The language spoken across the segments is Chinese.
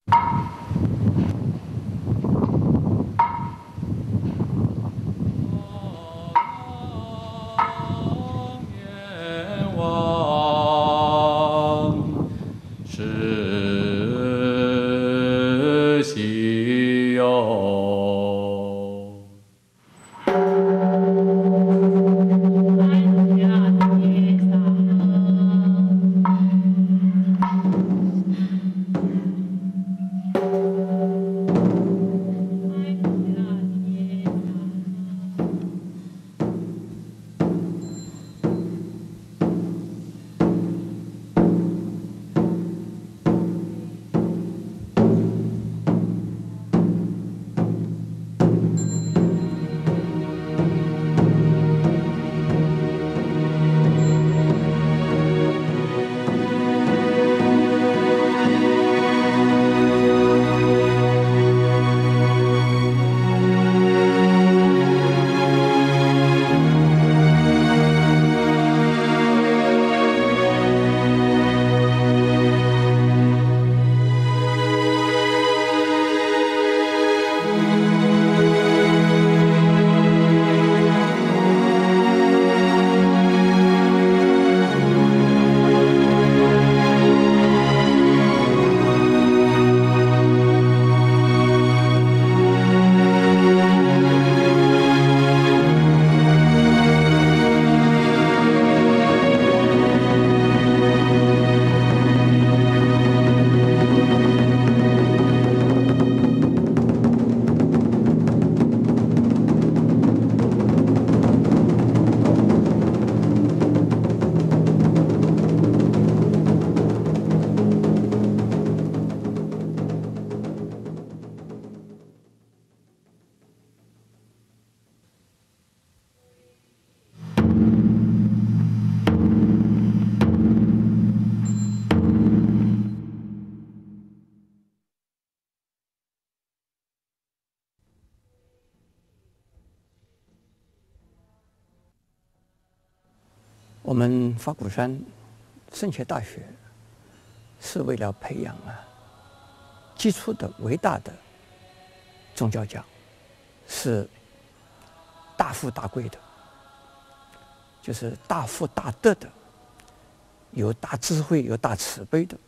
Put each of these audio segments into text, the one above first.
我们法鼓山圣贤大学是为了培养基础的伟大的宗教家，是大富大贵的，就是大富大德的，有大智慧有大慈悲的。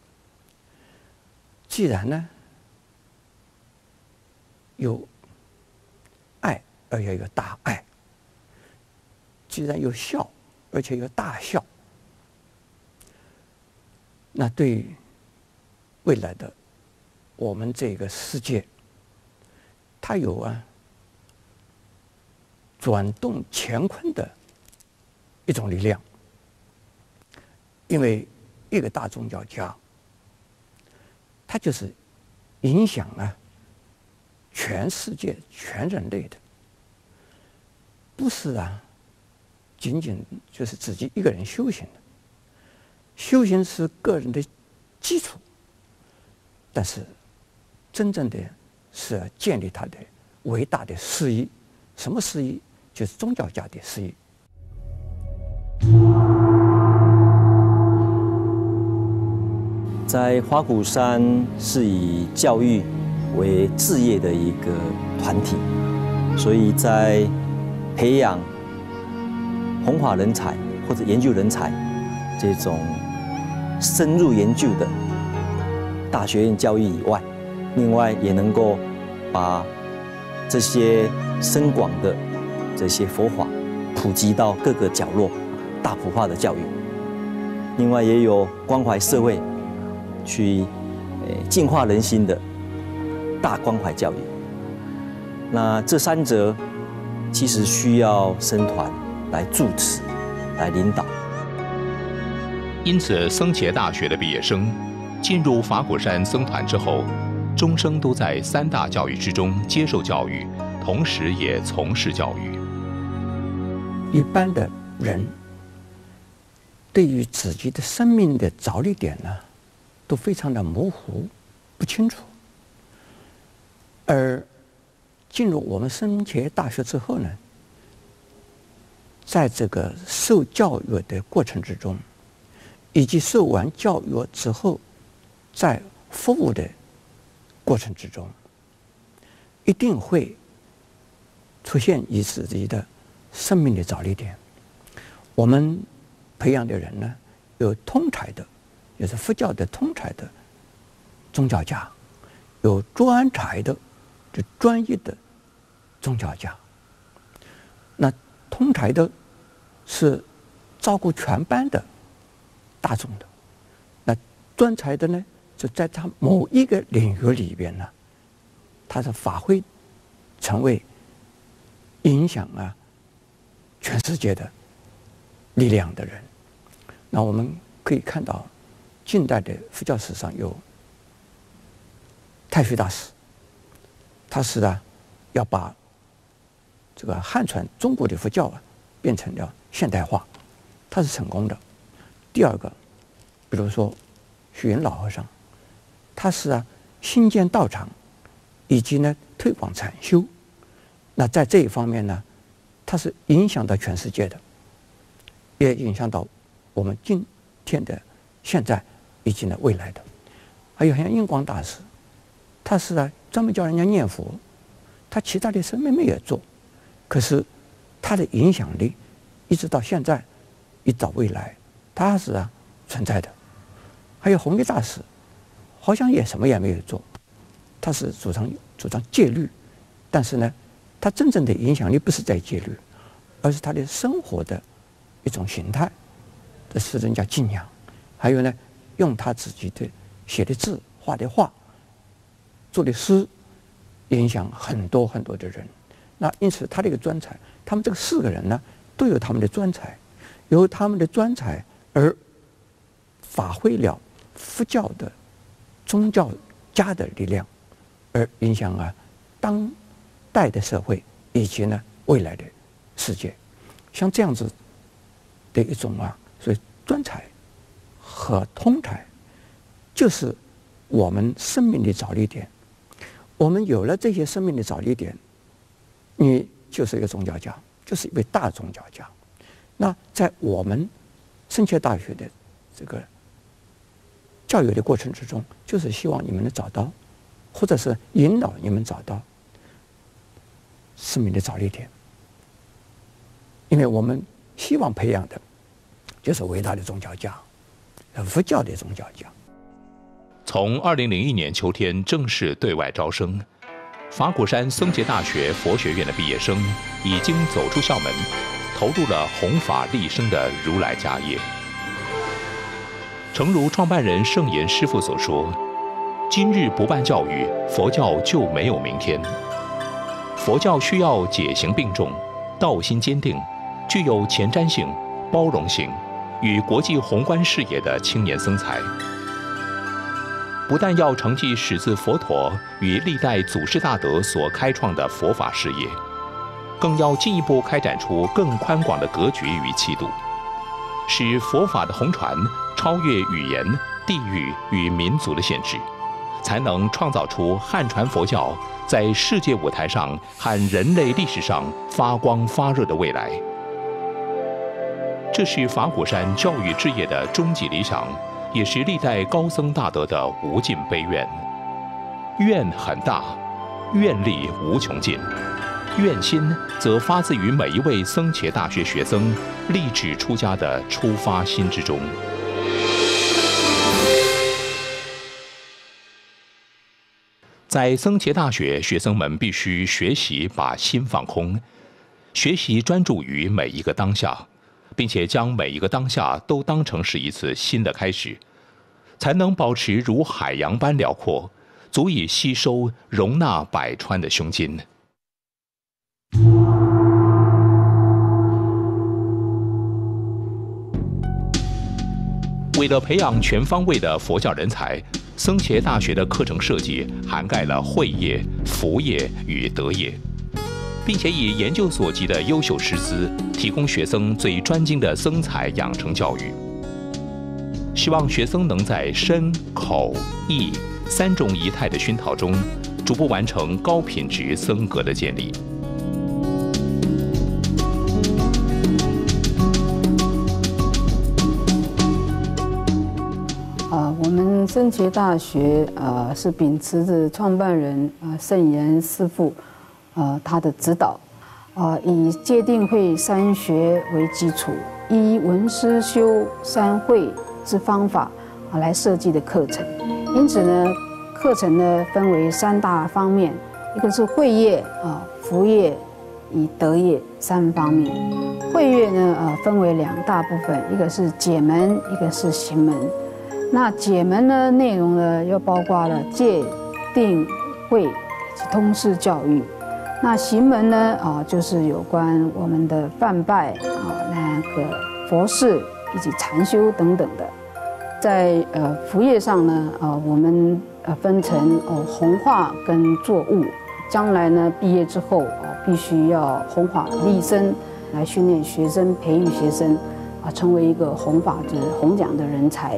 既然呢有爱，而且有大爱；既然有孝，而且有大孝，那对未来的我们这个世界，它有转动乾坤的一种力量。因为一个大宗教家，他就是影响全世界全人类的，不是仅仅就是自己一个人修行的。修行是个人的基础，但是真正的是要建立他的伟大的事业。什么事业？就是宗教家的事业。 在花鼓山是以教育为志业的一个团体，所以在培养弘法人才或者研究人才这种深入研究的大学院教育以外，另外也能够把这些深广的这些佛法普及到各个角落，大普化的教育。另外也有关怀社会，去净化人心的大关怀教育。那这三者其实需要僧团来主持、来领导。 因此，僧伽大学的毕业生进入法鼓山僧团之后，终生都在三大教育之中接受教育，同时也从事教育。 一般的人对于自己的生命的着力点都非常的模糊不清楚，而进入我们僧伽大学之后呢，在这个受教育的过程之中，以及受完教育之后在服务的过程之中，一定会出现以自己的生命的着力点。我们培养的人呢，有通才的，也是佛教的通才的宗教家，有专才的，就专业的宗教家。那通才的是照顾全班的大众的，那专才的呢，就在他某一个领域里边呢，他是发挥成为影响全世界的力量的人。那我们可以看到，近代的佛教史上有太虚大师，他是要把这个汉传中国的佛教变成了现代化，他是成功的。第二个，比如说虚云老和尚，他是新建道场，以及呢推广禅修。那在这一方面呢，它是影响到全世界的，也影响到我们今天的现在以及呢未来的。还有像印光大师，他是专门教人家念佛，他其他的什么没有做，可是他的影响力一直到现在，一直到未来，他是存在的。还有弘一大师，好像也什么也没有做，他是主张戒律，但是呢，他真正的影响力不是在戒律，而是他的生活的一种形态，这是人家敬仰。还有呢，用他自己的写的字、画的画、做的诗，影响很多很多的人。那因此，他这个专才，他们这个4个人呢，都有他们的专才，由他们的专才而发挥了佛教的宗教家的力量，而影响当代的社会以及呢未来的世界。像这样子的一种所以专才和通才，就是我们生命的着力点。我们有了这些生命的着力点，你就是一个宗教家，就是一位大宗教家。那在我们圣贤大学的这个教育的过程之中，就是希望你们能找到，或者是引导你们找到生命的着力点。因为我们希望培养的就是伟大的宗教家，佛教的宗教家。 从2001年秋天正式对外招生，法鼓山僧节大学佛学院的毕业生已经走出校门，投入了弘法利生的如来家业。诚如创办人圣严师父所说：“今日不办教育，佛教就没有明天。佛教需要解行并重、道心坚定、具有前瞻性、包容性与国际宏观视野的青年僧才。不但要承继始自佛陀与历代祖师大德所开创的佛法事业，更要进一步开展出更宽广的格局与气度，使佛法的弘传超越语言、地域与民族的限制，才能创造出汉传佛教在世界舞台上和人类历史上发光发热的未来。这是法鼓山教育事业的终极理想，也是历代高僧大德的无尽悲愿。愿很大，愿力无穷尽，愿心则发自于每一位僧伽大学学生立志出家的出发心之中。在僧伽大学，学生们必须学习把心放空，学习专注于每一个当下，并且将每一个当下都当成是一次新的开始，才能保持如海洋般辽阔，足以吸收容纳百川的胸襟。为了培养全方位的佛教人才，僧伽大学的课程设计涵盖了慧业、福业与德业，并且以研究所级的优秀师资，提供学生最专精的僧才养成教育。希望学生能在身、口、意3种仪态的熏陶中，逐步完成高品质僧格的建立。 我们僧伽大学是秉持着创办人圣严师父他的指导，以戒定慧三学为基础，依闻思修三慧之方法来设计的课程。因此呢，课程呢分为3大方面，一个是慧业福业以德业3方面。慧业呢分为2大部分，一个是解门，一个是行门。那解门呢内容呢又包括了戒定慧以及通识教育。那行门呢就是有关我们的梵拜那个佛事以及禅修等等的。在福业上呢我们分成弘化跟作务。将来呢毕业之后必须要弘法利生，来训练学生，培育学生成为一个弘法就是弘讲的人才。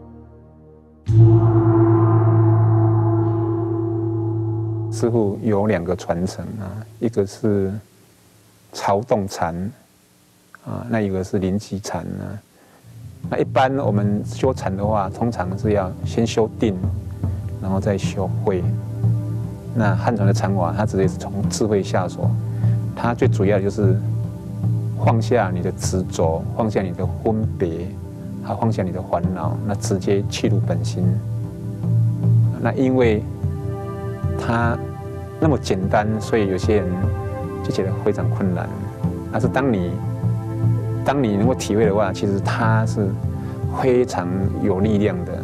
师父有2个传承一个是曹洞禅那一个是临济禅那一般我们修禅的话，通常是要先修定，然后再修慧。那汉传的禅法，它直接是从智慧下手，它最主要的就是放下你的执着，放下你的分别，还放下你的烦恼，那直接契入本心。那因为它那么简单，所以有些人就觉得非常困难。但是当你能够体会的话，其实它是非常有力量的。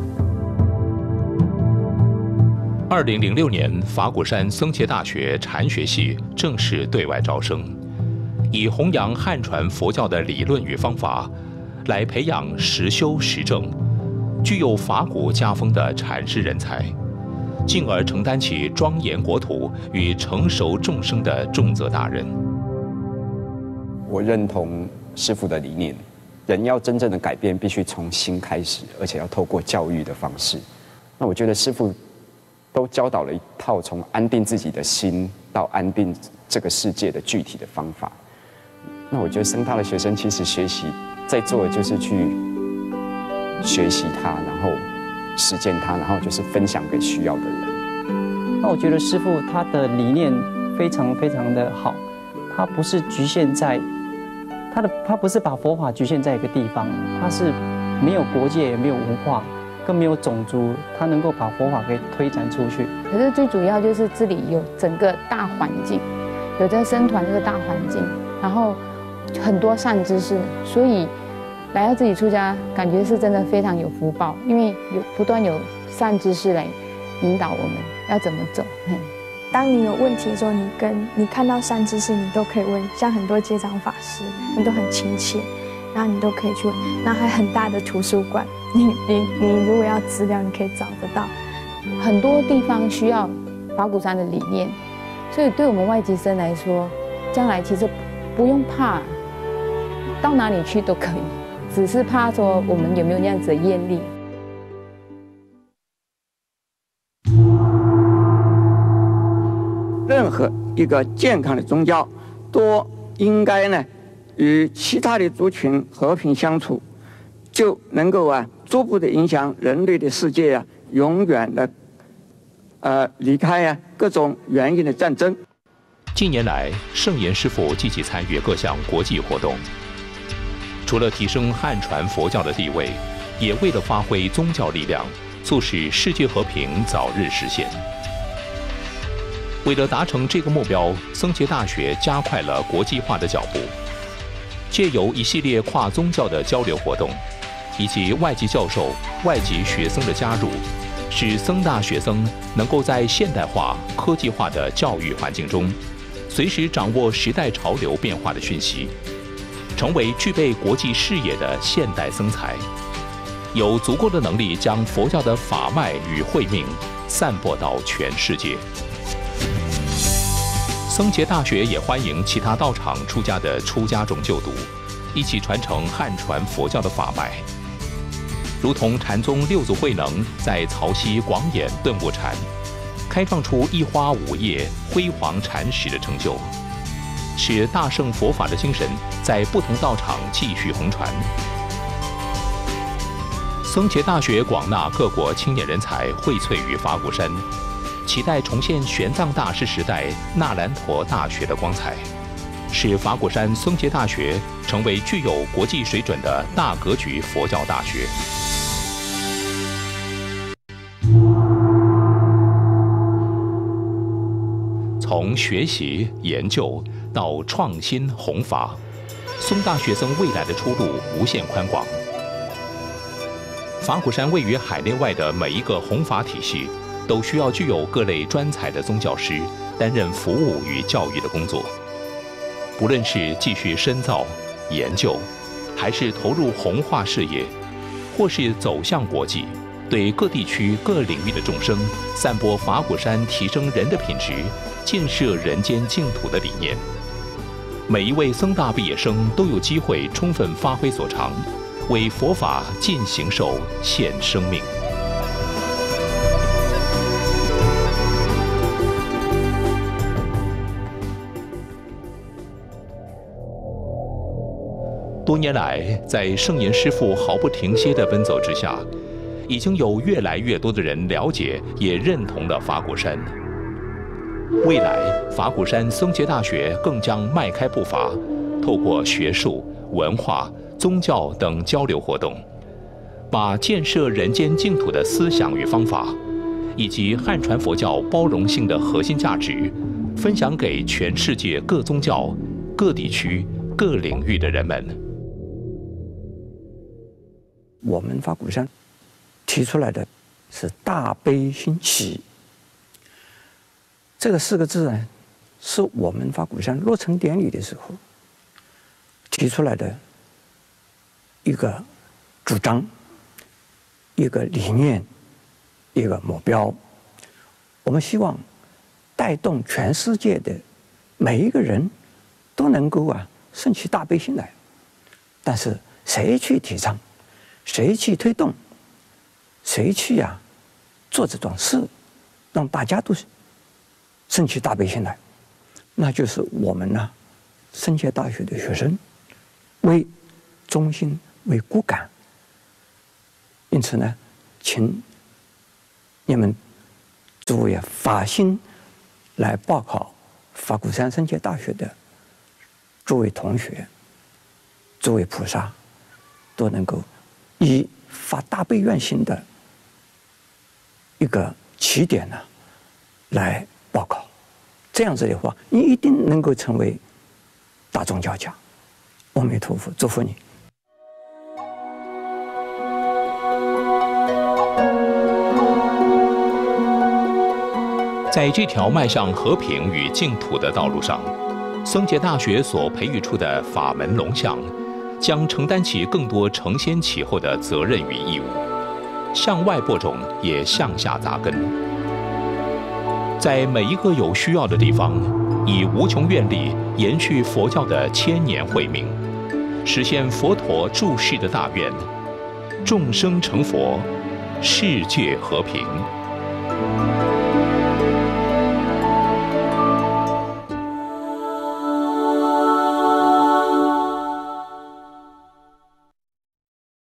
2006年，法鼓山僧伽大学禅学系正式对外招生，以弘扬汉传佛教的理论与方法，来培养实修实证、具有法鼓家风的禅师人才，进而承担起庄严国土与成熟众生的重责大任。 我认同师父的理念，人要真正的改变，必须从心开始，而且要透过教育的方式。那我觉得师父都教导了一套从安定自己的心到安定这个世界的具体的方法。那我觉得僧大的学生其实学习在做的就是去学习它，然后实践它，然后就是分享给需要的人。 那我觉得师父他的理念非常非常的好，他不是局限在他不是把佛法局限在一个地方，他是没有国界也没有文化，更没有种族，他能够把佛法给推展出去。 可是最主要就是这里有整个大环境，有这僧团这个大环境，然后很多善知识，所以来到这里出家，感觉是真的非常有福报，因为不断有善知识来引导我们要怎么走。 当你有问题的时候，你看到善知识，你都可以问，像很多街长法师，你都很亲切，然后你都可以去问。然后还很大的图书馆，你如果要资料，你可以找得到。 很多地方需要法鼓山的理念，所以对我们外籍生来说，将来其实不用怕，到哪里去都可以，只是怕说我们有没有那样子的愿力。 任何一个健康的宗教，都应该呢与其他的族群和平相处，就能够逐步的影响人类的世界永远的离开各种原因的战争。 近年来，圣严师父积极参与各项国际活动，除了提升汉传佛教的地位，也为了发挥宗教力量，促使世界和平早日实现。为了达成这个目标，僧伽大学加快了国际化的脚步，借由一系列跨宗教的交流活动，以及外籍教授、外籍学生的加入，使僧大学生能够在现代化、科技化的教育环境中，随时掌握时代潮流变化的讯息，成为具备国际视野的现代僧才，有足够的能力将佛教的法脉与慧命散播到全世界。僧伽大学也欢迎其他道场出家的出家众就读，一起传承汉传佛教的法脉，如同禅宗六祖慧能在曹溪广演顿悟禅，开创出一花五叶辉煌禅史的成就，使大乘佛法的精神在不同道场继续弘传。 僧伽大学广纳各国青年人才荟萃于法鼓山，期待重现玄奘大师时代那兰陀大学的光彩，使法鼓山僧伽大学成为具有国际水准的大格局佛教大学。从学习研究到创新弘法，僧大学生未来的出路无限宽广。法鼓山位于海内外的每一个弘法体系，都需要具有各类专才的宗教师担任服务与教育的工作。不论是继续深造研究，还是投入弘化事业，或是走向国际，对各地区各领域的众生散播法鼓山提升人的品质、建设人间净土的理念。每一位僧大毕业生都有机会充分发挥所长，为佛法尽形寿献生命。多年来，在圣严师父毫不停歇的奔走之下，已经有越来越多的人了解也认同了法鼓山。未来，法鼓山僧伽大学更将迈开步伐，透过学术、文化、宗教等交流活动，把建设人间净土的思想与方法，以及汉传佛教包容性的核心价值，分享给全世界各宗教、各地区、各领域的人们。 我们法鼓山提出来的是大悲心起，这个4个字呢，是我们法鼓山落成典礼的时候提出来的一个主张、一个理念、一个目标。我们希望带动全世界的每一个人都能够升起大悲心来。但是谁去提倡，谁去推动，谁去做这种事，让大家都升起大悲心来，那就是我们僧伽大学的学生为中心、为骨干。因此呢，请你们诸位发心来报考法鼓山僧伽大学的诸位同学、诸位菩萨，都能够以发大悲愿心的一个起点来报考。这样子的话，你一定能够成为大宗教家。阿弥陀佛，祝福你。 在这条迈向和平与净土的道路上，僧伽大学所培育出的法门龙象，将承担起更多承先启后的责任与义务，向外播种，也向下扎根。在每一个有需要的地方，以无穷愿力延续佛教的千年慧命，实现佛陀住世的大愿：众生成佛，世界和平。